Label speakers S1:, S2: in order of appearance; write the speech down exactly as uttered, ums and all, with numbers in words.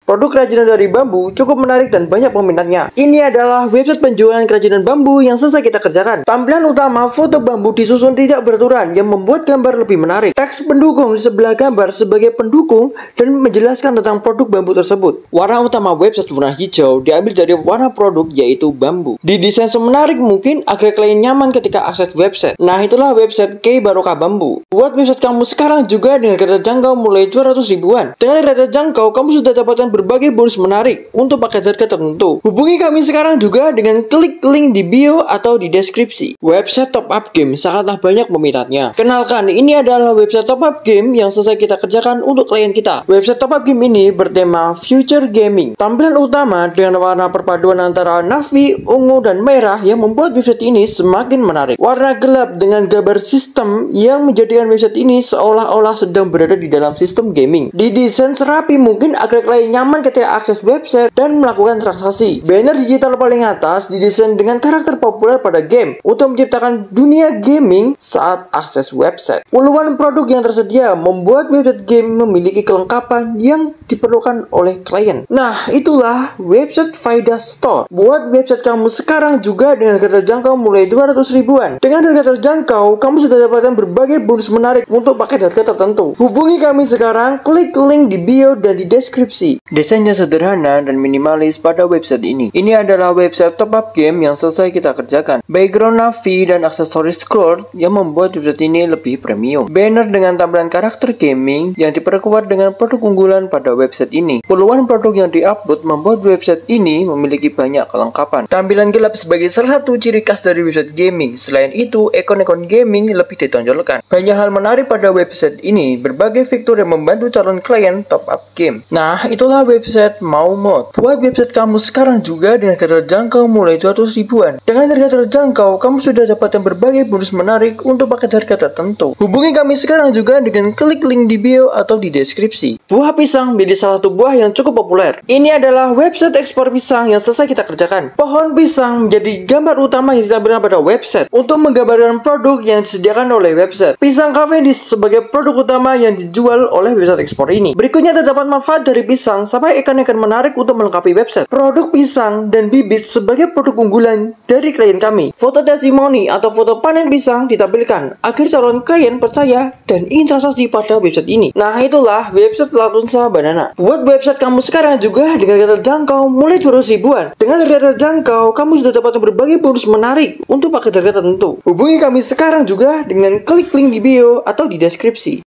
S1: Produk kerajinan dari bambu cukup menarik dan banyak peminatnya. Ini adalah website penjualan kerajinan bambu yang selesai kita kerjakan. Tampilan utama foto bambu disusun tidak beraturan yang membuat gambar lebih menarik. Teks pendukung di sebelah gambar sebagai pendukung dan menjelaskan tentang produk bambu tersebut. Warna utama website warna hijau diambil dari warna produk yaitu bambu. Didesain semenarik mungkin agar klien nyaman ketika akses website. Nah, itulah website Key Barokah Bambu. Buat website kamu sekarang juga dengan harga terjangkau mulai dua ratus ribuan. Dengan harga terjangkau, kamu sudah dapatkan berbagai bonus menarik untuk paket harga tertentu. Hubungi kami sekarang juga dengan klik link di bio atau di deskripsi. Website top up game sangatlah banyak peminatnya. Kenalkan, ini adalah website top up game yang selesai kita kerjakan untuk klien kita. Website top up game ini bertema Future Gaming. Tampilan utama dengan warna perpaduan antara navy, ungu, dan merah yang membuat website ini semakin menarik. Warna gelap dengan gambar sistem yang menjadikan website ini seolah-olah sedang berada di dalam sistem gaming. Didesain serapi mungkin agar klien nyaman ketika akses website dan melakukan transaksi. Banner digital paling atas didesain dengan karakter populer pada game untuk menciptakan dunia gaming saat akses website. Puluhan produk yang tersedia membuat website game memiliki kelengkapan yang diperlukan oleh klien. Nah, itulah website Faida Store. Buat website kamu sekarang juga dengan harga terjangkau mulai dua ratus ribuan. Dengan harga terjangkau, kamu sudah dapatkan berbagai bonus menarik untuk paket harga tertentu. Hubungi kami sekarang, klik link di bio dan di deskripsi. Desainnya sederhana dan minimalis pada website ini. Ini adalah website top up game yang selesai kita kerjakan. Background navy dan aksesoris gold yang membuat website ini lebih premium. Banner dengan tampilan karakter gaming yang diperkuat dengan produk unggulan pada website ini. Puluhan produk yang diupload membuat website ini memiliki banyak kelengkapan. Tampilan gelap sebagai salah satu ciri khas dari website gaming. Selain itu, ikon-ikon gaming lebih ditonjolkan. Banyak hal menarik pada website ini, berbagai fitur yang membantu calon klien top up game. Nah, itulah website Maumod. Buat website kamu sekarang juga dengan harga terjangkau mulai dua ratus ribuan. Dengan harga terjangkau, kamu sudah dapatkan berbagai bonus menarik untuk paket harga tertentu. Hubungi kami sekarang juga dengan klik link di bio atau di deskripsi. Buah pisang menjadi salah satu buah yang cukup populer. Ini adalah website ekspor pisang yang selesai kita kerjakan. Pohon pisang menjadi gambar utama yang ditampilkan pada website untuk menggambarkan produk yang disediakan oleh website. Pisang Cavendish sebagai produk utama yang dijual oleh website ekspor ini. Berikutnya terdapat manfaat dari pisang sampai ikan-ikan menarik untuk melengkapi website. Produk pisang dan bibit sebagai produk unggulan dari klien kami. Foto testimoni atau foto panen pisang ditampilkan agar calon klien percaya dan ingin transaksi pada website ini. Nah, itulah website Latunsa Banana. Buat website kamu sekarang juga dengan harga terjangkau mulai dua ratus ribuan. Dengan harga terjangkau, kamu sudah dapat berbagai bonus menarik untuk paket harga tertentu. Hubungi kami sekarang juga dengan klik link di bio atau di deskripsi.